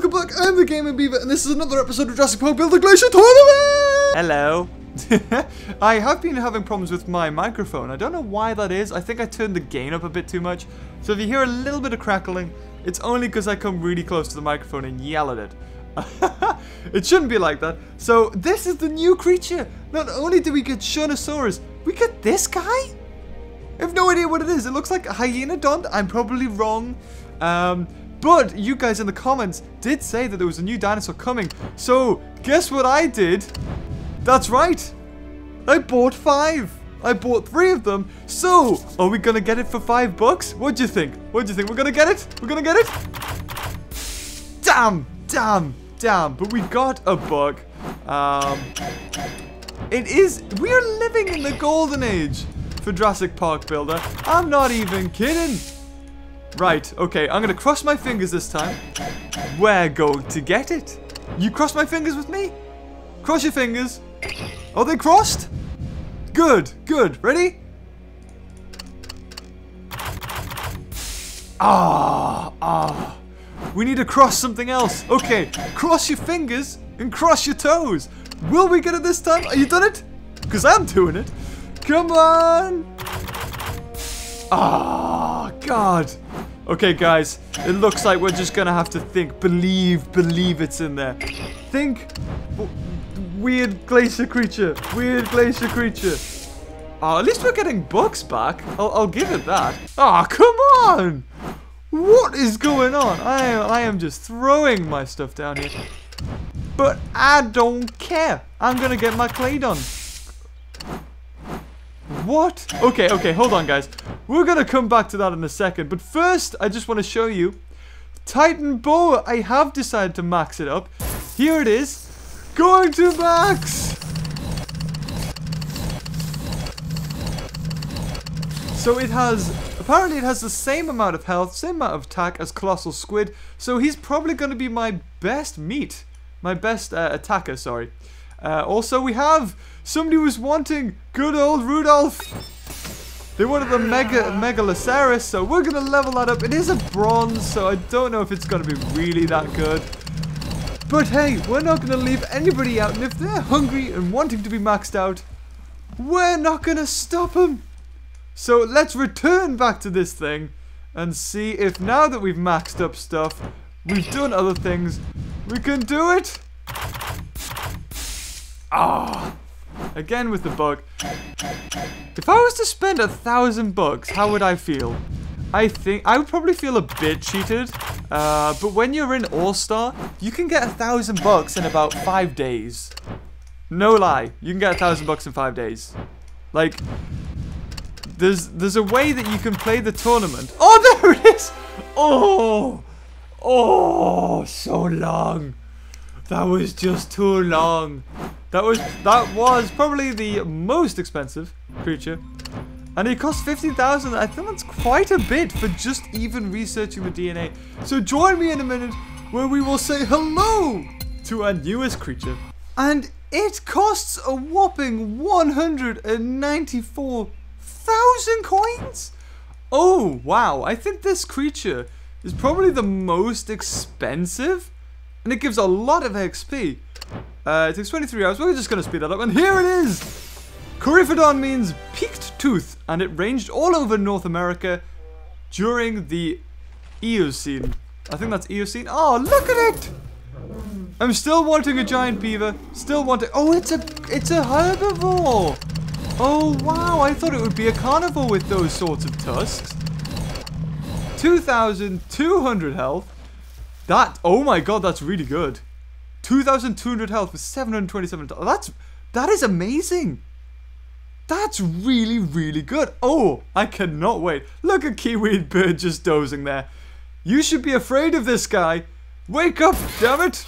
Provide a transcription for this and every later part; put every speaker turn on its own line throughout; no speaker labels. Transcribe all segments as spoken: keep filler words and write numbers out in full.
welcome back. I'm the Gaming Beaver, and this is another episode of Jurassic Park Build the Glacier Tournament!
Hello.
I have been having problems with my microphone. I don't know why that is. I think I turned the gain up a bit too much. So if you hear a little bit of crackling, it's only because I come really close to the microphone and yell at it. It shouldn't be like that. So this is the new creature. Not only do we get Shurnosaurus, we get this guy? I have no idea what it is. It looks like a Hyenodont. I'm probably wrong. Um... But you guys in the comments did say that there was a new dinosaur coming. So, guess what I did? That's right. I bought five. I bought three of them. So, are we going to get it for five bucks? What do you think? What do you think? We're going to get it? We're going to get it? Damn. Damn. Damn. But we got a buck. Um, it is... We are living in the golden age for Jurassic Park Builder. I'm not even kidding. Right, okay, I'm gonna cross my fingers this time. We're going to get it. You cross my fingers with me? Cross your fingers. Are they crossed? Good, good. Ready? Ah, ah. We need to cross something else. Okay, cross your fingers and cross your toes. Will we get it this time? Are you done it? Because I'm doing it. Come on. Ah, God. Okay, guys, it looks like we're just gonna have to think. Believe, believe it's in there. Think. Weird glacier creature. Weird glacier creature. Oh, at least we're getting bucks back. I'll, I'll give it that. Ah, oh, come on. What is going on? I am, I am just throwing my stuff down here. But I don't care. I'm gonna get my clay done. What? Okay, okay, hold on, guys. We're gonna come back to that in a second. But first, I just want to show you Titan Boa. I have decided to max it up. Here it is. Going to max. So it has, apparently it has the same amount of health, same amount of attack as Colossal Squid. So he's probably going to be my best meat. My best uh, attacker, sorry. Uh, also, we have somebody was wanting good old Rudolph. They wanted the Mega Megaloceros, so we're gonna level that up. It is a bronze, so I don't know if it's gonna be really that good. But hey, we're not gonna leave anybody out, and if they're hungry and wanting to be maxed out, we're not gonna stop them. So let's return back to this thing and see if now that we've maxed up stuff, we've done other things, we can do it. Ah. Again with the bug. If I was to spend a thousand bucks, how would I feel? I think I would probably feel a bit cheated. Uh, but when you're in All-Star, you can get a thousand bucks in about five days. No lie, you can get a thousand bucks in five days. Like, there's there's a way that you can play the tournament. Oh, there it is! Oh, oh, so long. That was just too long. That was that was probably the most expensive creature, and it cost fifty thousand. I think that's quite a bit for just even researching the D N A. So join me in a minute where we will say hello to our newest creature, and it costs a whopping one hundred ninety-four thousand coins. Oh wow! I think this creature is probably the most expensive, and it gives a lot of X P. Uh, it takes twenty-three hours. We're just going to speed that up. And here it is. Coryphodon means peaked tooth. And it ranged all over North America during the Eocene. I think that's Eocene. Oh, look at it. I'm still wanting a giant beaver. Still wanting... Oh, it's a, it's a herbivore. Oh, wow. I thought it would be a carnivore with those sorts of tusks. two thousand two hundred health. That... Oh, my God. That's really good. two thousand two hundred health with seven hundred twenty-seven. That's that is amazing. That's really, really good. Oh, I cannot wait. Look at Kiwi Bird just dozing there. You should be afraid of this guy. Wake up, damn it.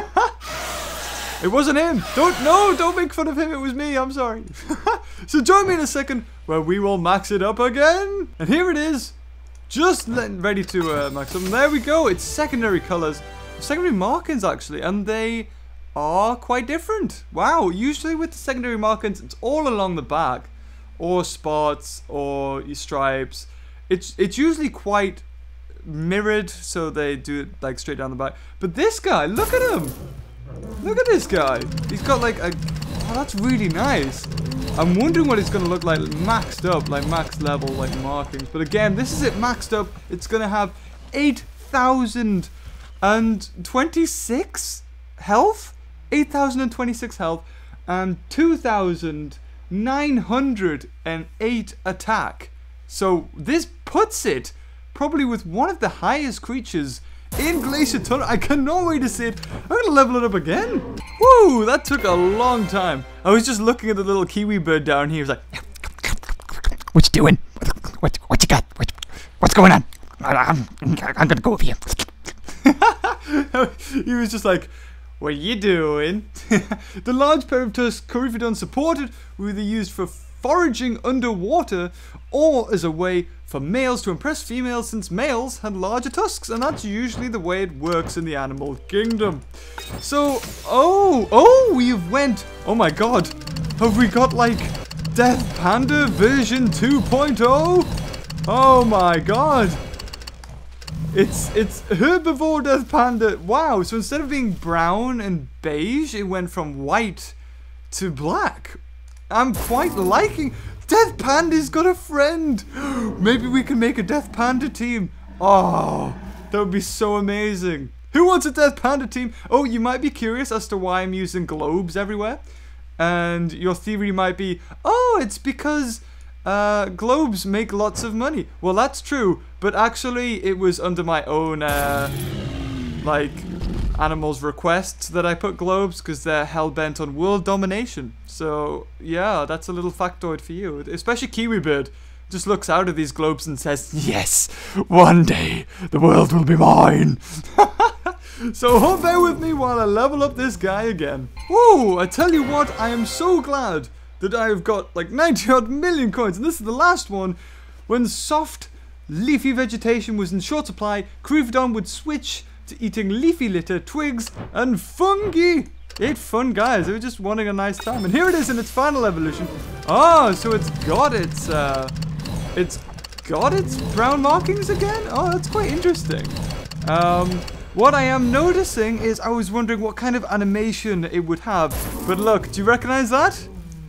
It wasn't him. Don't no, don't make fun of him. It was me. I'm sorry. So join me in a second where we will max it up again. And here it is. Just ready to uh, max up. And there we go. It's secondary colors. Secondary markings actually, and they are quite different. Wow, usually with the secondary markings, it's all along the back, or spots, or stripes. It's it's usually quite mirrored, so they do it like straight down the back. But this guy, look at him. Look at this guy. He's got like a... Oh, that's really nice. I'm wondering what it's going to look like maxed up, like max level, like markings. But again, this is it maxed up. It's going to have eight thousand twenty-six health, eight thousand twenty-six health, and two thousand nine hundred eight attack. So this puts it probably with one of the highest creatures in Glacier Tunnel. I cannot wait to see it. I'm going to level it up again. Woo, that took a long time. I was just looking at the little kiwi bird down here. He was like,
what you doing? What, what, what you got? What, what's going on? I'm, I'm going to go over here.
He was just like, what are you doing? The large pair of tusks Coryphodon supported were either used for foraging underwater or as a way for males to impress females, since males had larger tusks, and that's usually the way it works in the animal kingdom. So, oh, oh, we've went, oh my god, have we got like Death Panda version two point oh? Oh my god. It's it's herbivore Death Panda. Wow, so instead of being brown and beige, it went from white to black. I'm quite liking... Death Panda's got a friend! Maybe we can make a Death Panda team. Oh, that would be so amazing. Who wants a Death Panda team? Oh, you might be curious as to why I'm using globes everywhere. And your theory might be, oh, it's because uh, globes make lots of money. Well, that's true, but actually it was under my own, uh, like... animals' requests that I put globes, because they're hell-bent on world domination. So, yeah, that's a little factoid for you. Especially Kiwi Bird just looks out of these globes and says, yes, one day the world will be mine. So hold bear with me while I level up this guy again. Whoa, I tell you what, I am so glad that I've got like ninety odd million coins, and this is the last one. When soft, leafy vegetation was in short supply, Coryphodon would switch to eating leafy litter, twigs, and fungi. Eight fun guys. They were just wanting a nice time. And here it is in its final evolution. Oh, so it's got its, uh, it's got its brown markings again? Oh, that's quite interesting. Um, what I am noticing is I was wondering what kind of animation it would have. But look, do you recognize that?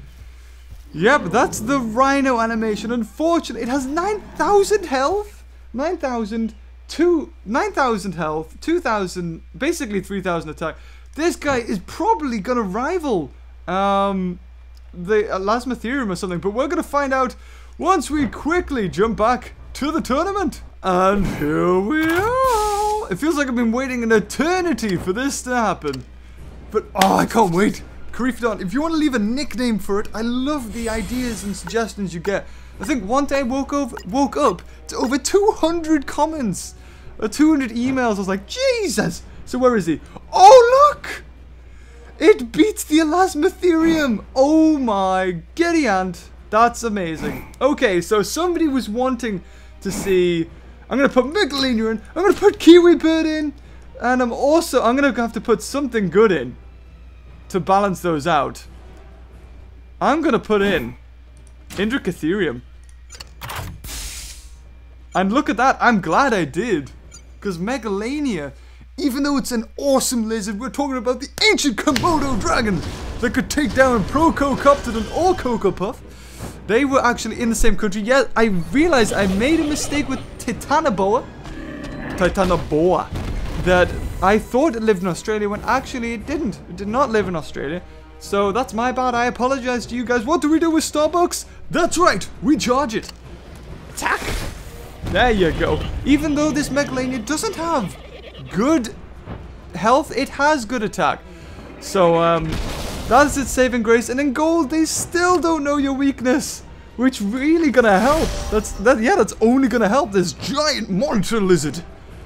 Yep, that's the rhino animation. Unfortunately, it has nine thousand health. nine thousand. Two, nine thousand health, two thousand, basically three thousand attack. This guy is probably going to rival um, the Elasmotherium or something, but we're going to find out once we quickly jump back to the tournament. And here we are. It feels like I've been waiting an eternity for this to happen. But, oh, I can't wait. Coryphodon, if you want to leave a nickname for it, I love the ideas and suggestions you get. I think one day I woke, over, woke up to over two hundred comments. Or two hundred emails. I was like, Jesus! So where is he? Oh, look! It beats the Elasmotherium! Oh my giddy aunt. That's amazing. Okay, so somebody was wanting to see... I'm going to put Megalania in. I'm going to put Kiwi Bird in. And I'm also... I'm going to have to put something good in to balance those out. I'm going to put in Indricotherium. And look at that. I'm glad I did. Because Megalania, even though it's an awesome lizard, we're talking about the ancient Komodo dragon that could take down Prococoptodon or Cocopuff. They were actually in the same country. Yeah, I realized I made a mistake with Titanoboa. Titanoboa. That I thought it lived in Australia when actually it didn't. It did not live in Australia. So that's my bad. I apologize to you guys. What do we do with Starbucks? That's right. We charge it. Attack. There you go. Even though this Megalania doesn't have good health, it has good attack. So, um, that's its saving grace. And in gold, they still don't know your weakness, which really gonna help. That's that. Yeah, that's only gonna help this giant monitor lizard.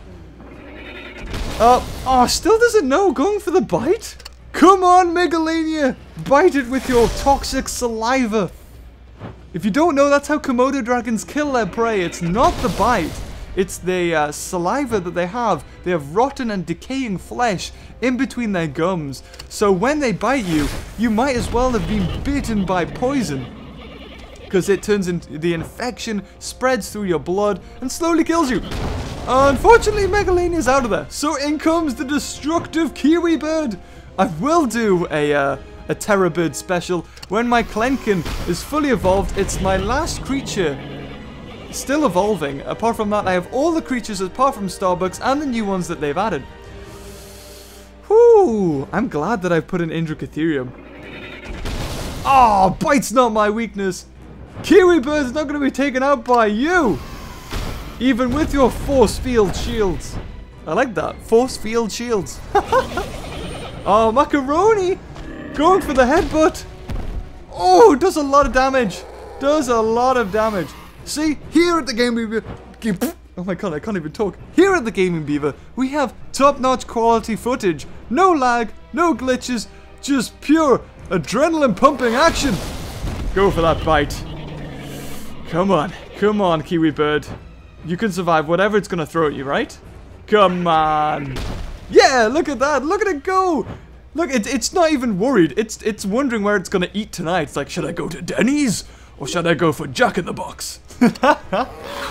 Uh, oh, still doesn't know. Going for the bite? Come on, Megalania, bite it with your toxic saliva. If you don't know, that's how Komodo dragons kill their prey. It's not the bite. It's the uh, saliva that they have. They have rotten and decaying flesh in between their gums. So when they bite you, you might as well have been bitten by poison. Because it turns into the infection, spreads through your blood, and slowly kills you. Unfortunately, Megalania's out of there. So in comes the destructive Kiwi Bird. I will do a, uh, a Terror Bird special when my Klenkin is fully evolved. It's my last creature still evolving. Apart from that, I have all the creatures apart from Starbucks and the new ones that they've added. Whew, I'm glad that I've put in Indricotherium. Oh, bite's not my weakness. Kiwi Bird's not going to be taken out by you. Even with your force field shields. I like that. Force field shields. Oh, Macaroni. Going for the headbutt. Oh, does a lot of damage. Does a lot of damage. See, here at the Gaming Beaver. Oh my god, I can't even talk. Here at the Gaming Beaver, we have top-notch quality footage. No lag, no glitches, just pure adrenaline pumping action. Go for that bite. Come on, come on, Kiwi Bird. You can survive whatever it's gonna throw at you, right? Come on. Yeah, look at that. Look at it go. Look, it, it's not even worried. It's it's wondering where it's gonna eat tonight. It's like, should I go to Denny's or should I go for Jack in the Box? uh,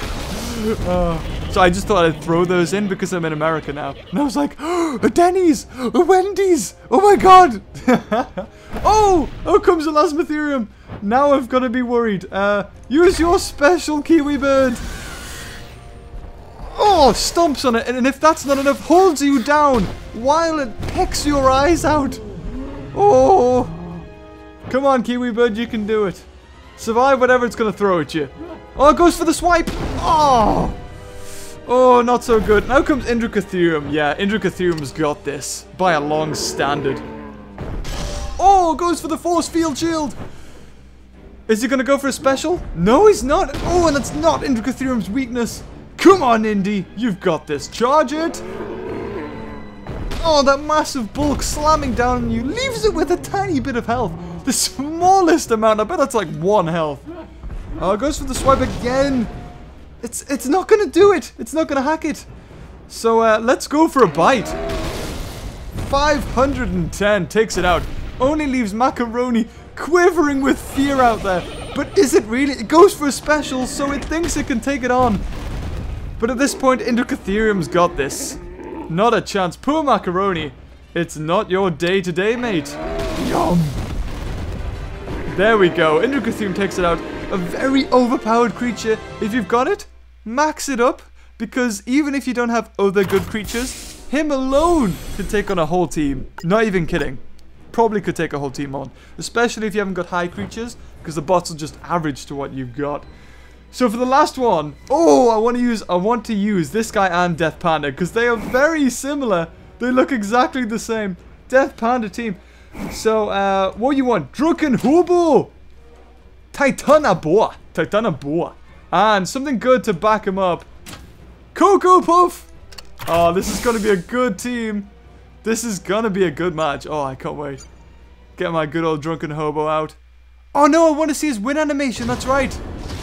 so I just thought I'd throw those in because I'm in America now. And I was like, oh, a Denny's, a Wendy's. Oh my god. Oh, oh comes Elasmotherium. Now I've got to be worried. Uh, use your special, Kiwi Bird. Oh, stomps on it, and if that's not enough, holds you down while it pecks your eyes out. Oh, come on, Kiwi Bird, you can do it. Survive whatever it's gonna throw at you. Oh, it goes for the swipe. Oh, oh, not so good. Now comes Indricotherium. Yeah, Indricotherium's got this by a long standard. Oh, goes for the force field shield. Is he gonna go for a special? No, he's not. Oh, and that's not Indricotherium's weakness. Come on, Indy, you've got this. Charge it. Oh, that massive bulk slamming down on you leaves it with a tiny bit of health. The smallest amount. I bet that's like one health. Oh, it goes for the swipe again. It's it's not gonna do it. It's not gonna hack it. So uh, let's go for a bite. five hundred ten takes it out. Only leaves Macaroni quivering with fear out there. But is it really? It goes for a special, so it thinks it can take it on. But at this point, Indricotherium's got this. Not a chance. Poor Macaroni. It's not your day today, mate. Yum. There we go. Indricotherium takes it out. A very overpowered creature. If you've got it, max it up. Because even if you don't have other good creatures, him alone could take on a whole team. Not even kidding. Probably could take a whole team on. Especially if you haven't got high creatures. Because the bots will just average to what you've got. So for the last one, oh, I want to use, I want to use this guy and Death Panda because they are very similar. They look exactly the same. Death Panda team. So, uh, what you want? Drunken Hobo, Titanoboa, Titanoboa, and something good to back him up. Cocoa Puff. Oh, this is gonna be a good team. This is gonna be a good match. Oh, I can't wait. Get my good old Drunken Hobo out. Oh no, I want to see his win animation. That's right.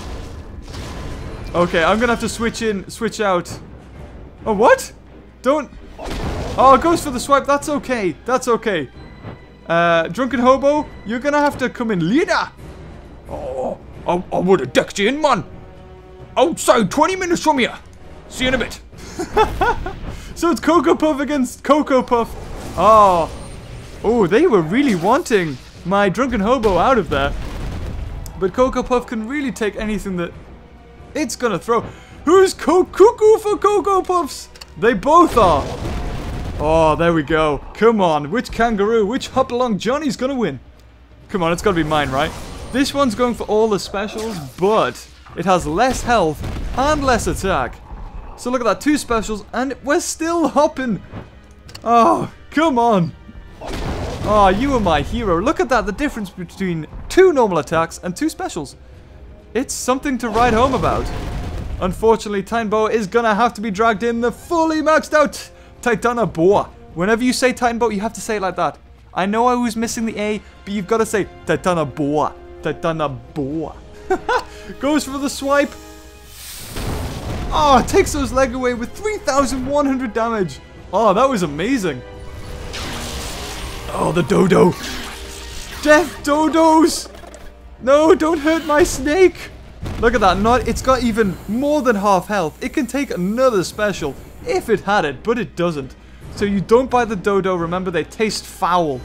Okay, I'm gonna have to switch in, switch out. Oh, what? Don't. Oh, it goes for the swipe. That's okay. That's okay. Uh, Drunken Hobo, you're gonna have to come in leader. Oh, I, I would have decked you in, man. Outside, twenty minutes from here. See you in a bit. So it's Cocoa Puff against Cocoa Puff. Oh, oh, they were really wanting my Drunken Hobo out of there. But Cocoa Puff can really take anything that it's gonna throw. Who's co cuckoo for Cocoa Puffs? They both are. Oh, there we go. Come on. Which kangaroo, which hop along Johnny's gonna win? Come on, it's gotta be mine, right? This one's going for all the specials, but it has less health and less attack. So look at that. Two specials, and we're still hopping. Oh, come on. Oh, you are my hero. Look at that. The difference between two normal attacks and two specials. It's something to write home about. Unfortunately, Titanboa is gonna have to be dragged in the fully maxed out Titanoboa. Whenever you say Titanboa, you have to say it like that. I know I was missing the A, but you've got to say Titanoboa. Titanoboa. Goes for the swipe. Oh, it takes those leg away with three thousand one hundred damage. Oh, that was amazing. Oh, the dodo. Death dodos. No, don't hurt my snake. Look at that. Not, it's got even more than half health. It can take another special if it had it, but it doesn't. So you don't buy the dodo. Remember, they taste foul.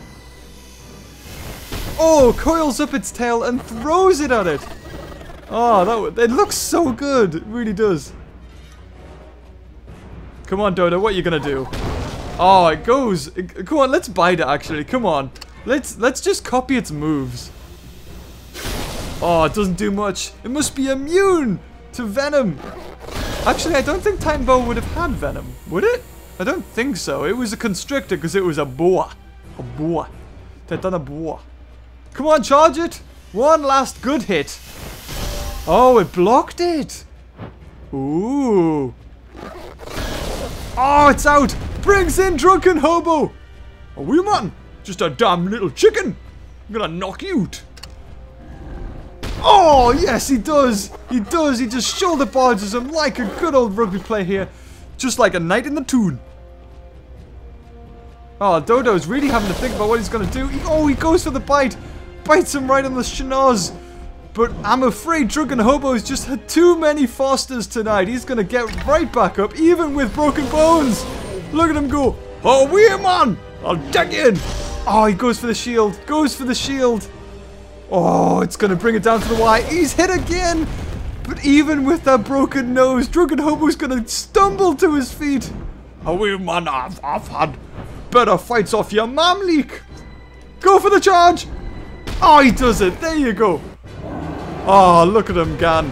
Oh, coils up its tail and throws it at it. Oh, that it looks so good. It really does. Come on, Dodo. What are you gonna do? Oh, it goes. It, come on, let's bite it. Actually, come on. Let's let's just copy its moves. Oh, it doesn't do much. It must be immune to venom. Actually, I don't think Titan Boa would have had venom, would it? I don't think so. It was a constrictor because it was a boa. A boa. Titan Boa. Come on, charge it. One last good hit. Oh, it blocked it. Ooh. Oh, it's out. Brings in Drunken Hobo. Oh, we man. Just a damn little chicken. I'm gonna knock you out. Oh, yes, he does. He does. He just shoulder barges him like a good old rugby player here. Just like a knight in the tune. Oh, Dodo's really having to think about what he's going to do. He, oh, he goes for the bite. Bites him right on the schnoz. But I'm afraid Drunken Hobo's just had too many Fosters tonight. He's going to get right back up, even with broken bones. Look at him go. Oh, weird man. I'll dig in. Oh, he goes for the shield. Goes for the shield. Oh, it's going to bring it down to the Y. He's hit again. But even with that broken nose, Drunken Hobo's going to stumble to his feet. Oh, weird man. I've, I've had better fights off your mom leak. Go for the charge. Oh, he does it. There you go. Oh, look at him, Gan.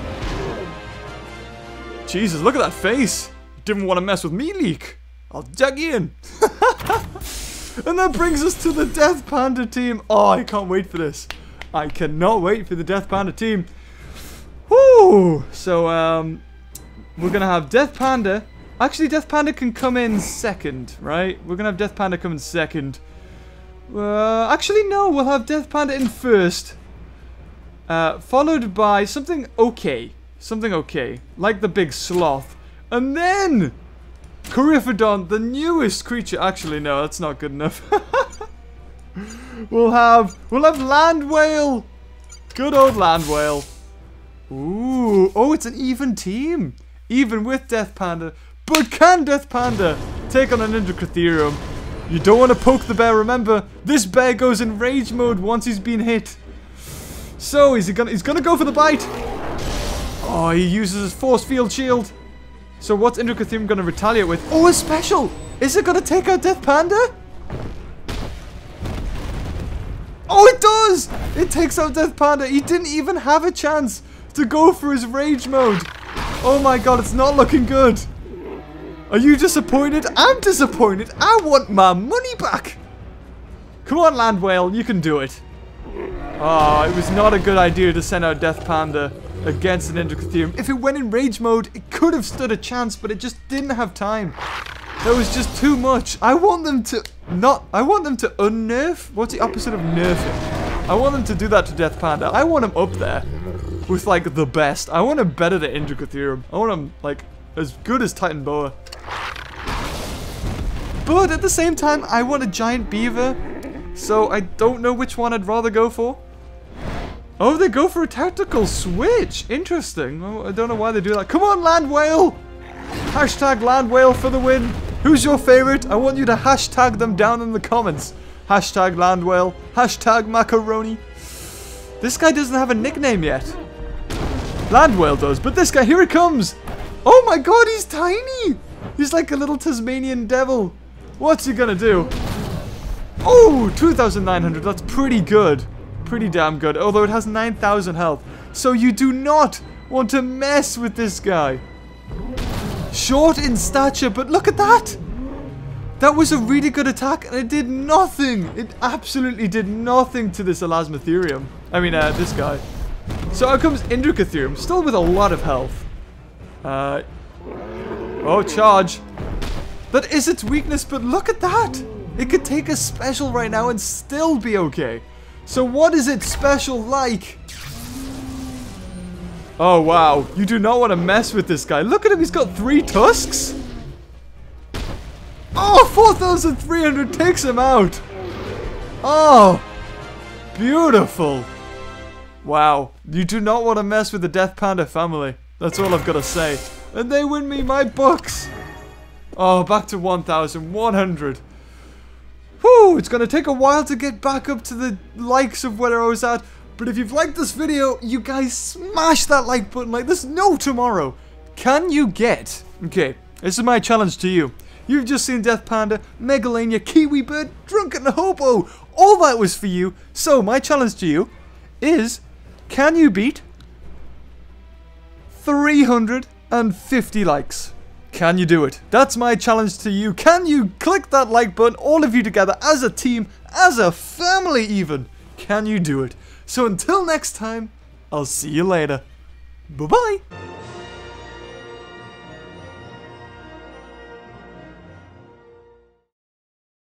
Jesus, look at that face. Didn't want to mess with me, Leek. I'll dig in. And that brings us to the Death Panda team. Oh, I can't wait for this. I cannot wait for the Death Panda team. Woo! So, um, we're going to have Death Panda. Actually, Death Panda can come in second, right? We're going to have Death Panda come in second. Uh, actually, no. We'll have Death Panda in first. Uh, followed by something okay. Something okay. Like the big sloth. And then Coryphodon, the newest creature. Actually, no, that's not good enough. we'll have we'll have Land Whale. Good old Land Whale. Ooh. Oh, it's an even team. Even with Death Panda. But can Death Panda take on an Indra You don't want to poke the bear. Remember, this bear goes in rage mode once he's been hit. So, is he gonna, he's gonna go for the bite. Oh, he uses his force field shield. So, what's Indra gonna retaliate with? Oh, a special! Is it gonna take out Death Panda? Oh, it does! It takes out Death Panda. He didn't even have a chance to go for his rage mode. Oh my god, it's not looking good. Are you disappointed? I'm disappointed. I want my money back. Come on, Land Whale, you can do it. Oh, it was not a good idea to send out Death Panda against an Indra. If it went in rage mode, it could have stood a chance, but it just didn't have time. That was just too much. I want them to not... I want them to unnerf. What's the opposite of nerfing? I want them to do that to Death Panda. I want him up there with, like, the best. I want him better than Indra. I want him, like, as good as Titan Boa. But at the same time, I want a giant beaver. So I don't know which one I'd rather go for. Oh, they go for a tactical switch. Interesting. Oh, I don't know why they do that. Come on, Land Whale. Hashtag Land Whale for the win. Who's your favorite? I want you to hashtag them down in the comments. Hashtag Land Whale. Hashtag Macaroni. This guy doesn't have a nickname yet. Land Whale does, but this guy, here he comes. Oh my god, he's tiny. He's like a little Tasmanian devil. What's he gonna do? Oh, two thousand nine hundred. That's pretty good. Pretty damn good. Although it has nine thousand health. So you do not want to mess with this guy. Short in stature, but look at that. That was a really good attack, and it did nothing. It absolutely did nothing to this Elasmotherium. I mean, uh, this guy. So out comes Indra, still with a lot of health. Uh, oh, charge. That is its weakness, but look at that. It could take a special right now and still be okay. So what is its special like? Oh, wow. You do not want to mess with this guy. Look at him. He's got three tusks. Oh, four thousand three hundred takes him out. Oh, beautiful. Wow. You do not want to mess with the Death Panda family. That's all I've got to say. And they win me my books. Oh, back to one thousand one hundred. Whew, it's going to take a while to get back up to the likes of where I was at. But if you've liked this video, you guys smash that like button like there's no tomorrow. Can you get... Okay, this is my challenge to you. You've just seen Death Panda, Megalania, Kiwi Bird, Drunken Hobo. All that was for you. So my challenge to you is, can you beat three hundred fifty likes? Can you do it? That's my challenge to you. Can you click that like button, all of you together, as a team, as a family even? Can you do it? So until next time, I'll see you later. Bye-bye.